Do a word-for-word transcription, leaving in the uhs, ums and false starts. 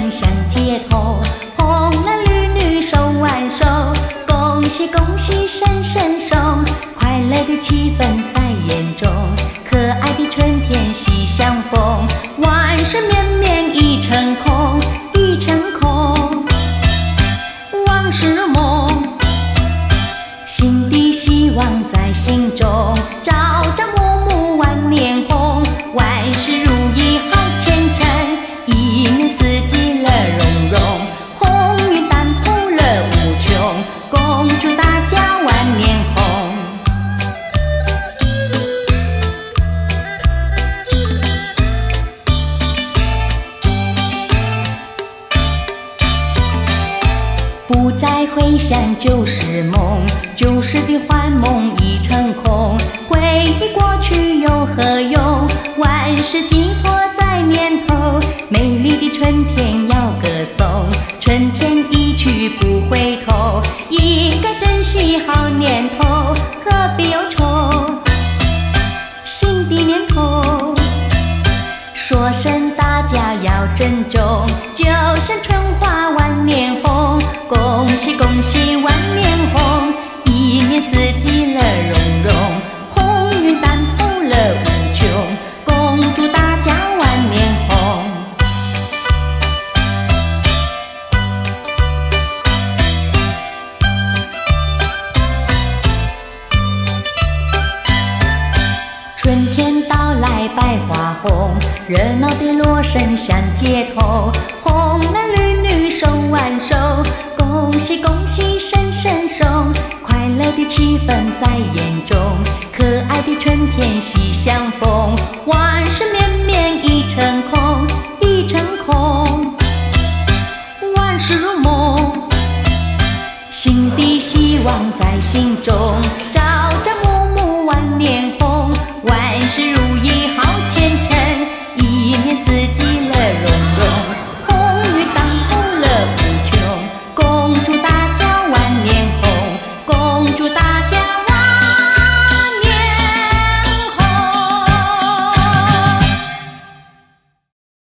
声响街头，红男绿女手挽手，恭喜恭喜伸伸手，快乐的气氛在眼中，可爱的春天喜相逢，万事绵绵已成空，已成空，往事如梦，新的希望在心中，朝朝暮暮万年红，万事如意好前程，一年四季乐融融，鸿运当头乐无穷，恭祝大家万年红。不再回想旧时梦，旧时的幻梦已成空，回忆过去有何用？万事寄托在念头，美丽的春天要歌颂，春天一去不回头，应该珍惜好年头，何必忧愁？新的年头，说声大家要珍重，就像春花万年红，恭喜恭喜万年红，一年四季乐融融，鸿运当头乐无穷，恭祝大家万年红。春天到来百花红，热闹的锣声响街头，红男绿女手挽手，恭喜恭喜伸伸手，快乐的气氛在眼中，可爱的春天喜相逢，万事绵绵已成空，已成空，万事如梦，新的希望在心中。